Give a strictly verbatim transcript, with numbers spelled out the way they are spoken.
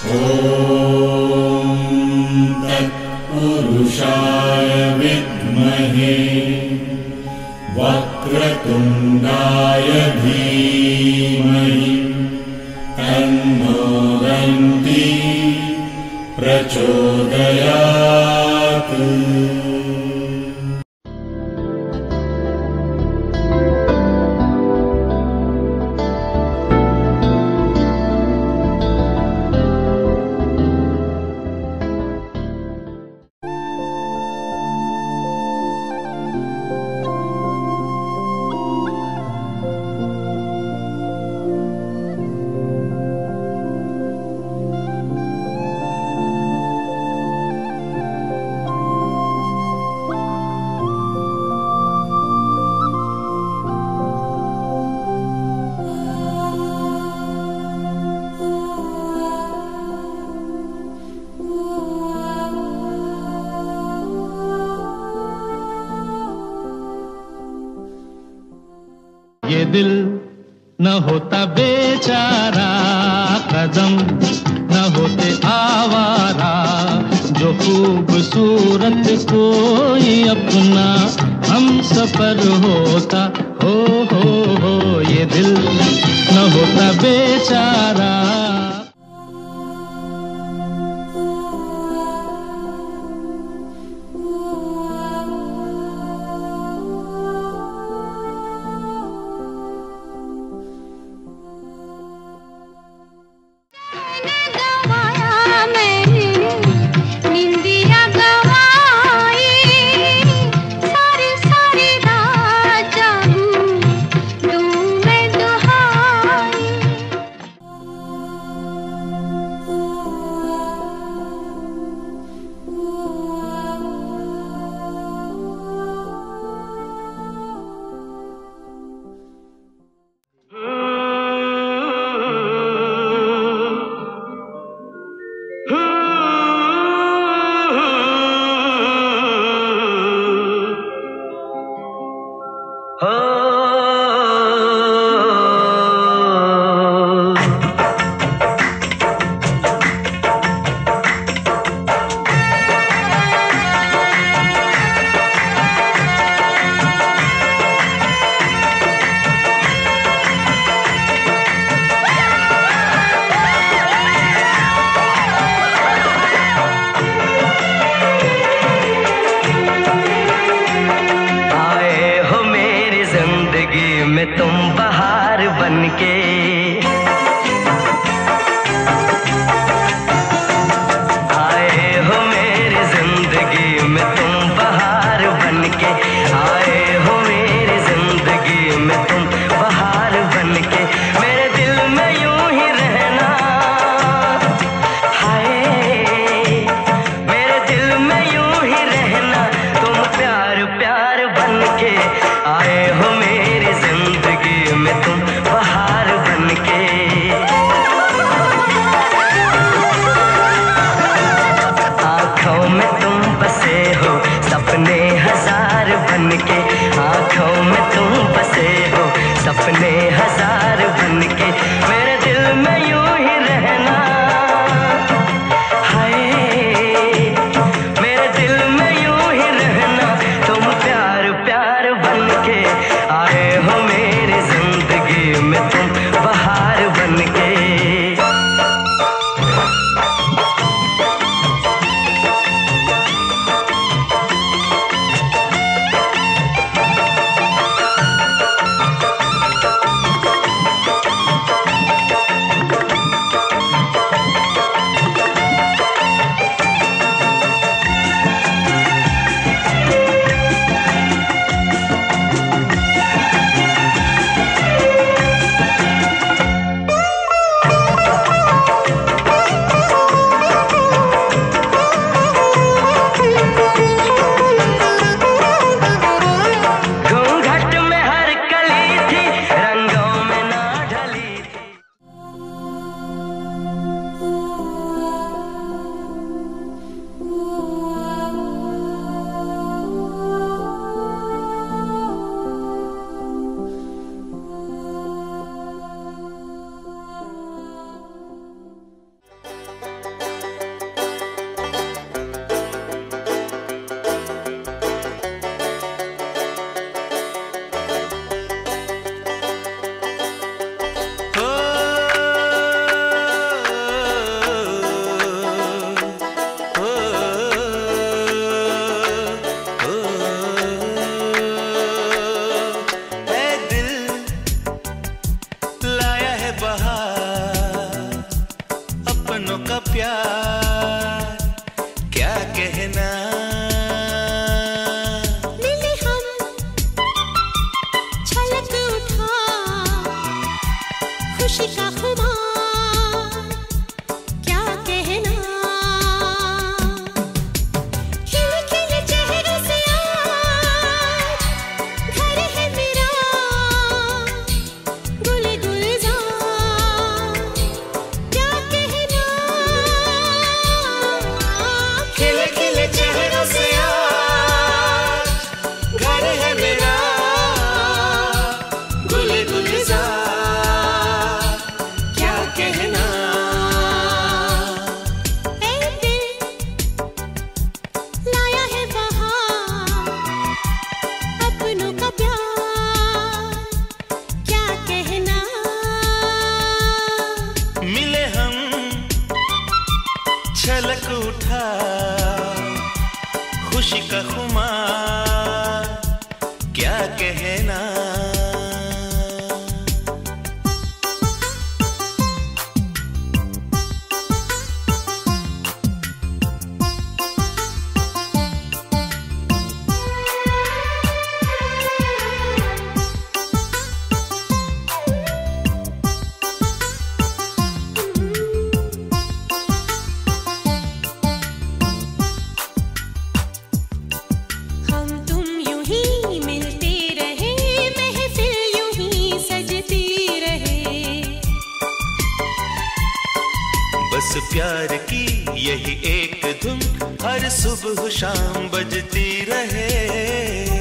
तत्पुरुषाय विद्महे वक्रतुण्डाय धीमहि तन्नो दन्ती प्रचोदयात्। ये दिल न होता बेचारा, कदम न होते आवारा, जो खूबसूरत कोई अपना हम सफर होता। हो हो हो ये दिल न होता बेचारा। अपनों का प्यार क्या कहना। मिले हम छलक उठा खुशी का खुमार क्या कहना। खिले खिले चेहरों से आज घर है मेरा गुल गुलजार क्या कहना। खिले खिले चेहरों से आज घर है मेरा गुल गुलजार क्या कहना। ऐ दिल लाया है बहार अपनों का प्यार क्या कहना। मिले हम छलक उठा खुशी का खुमार क्या कहना। हम तुम यूं ही मिलते रहे महफिल यूं ही सजती रहे। बस प्यार की यही एक धुन हर सुबह शाम बजती रहे।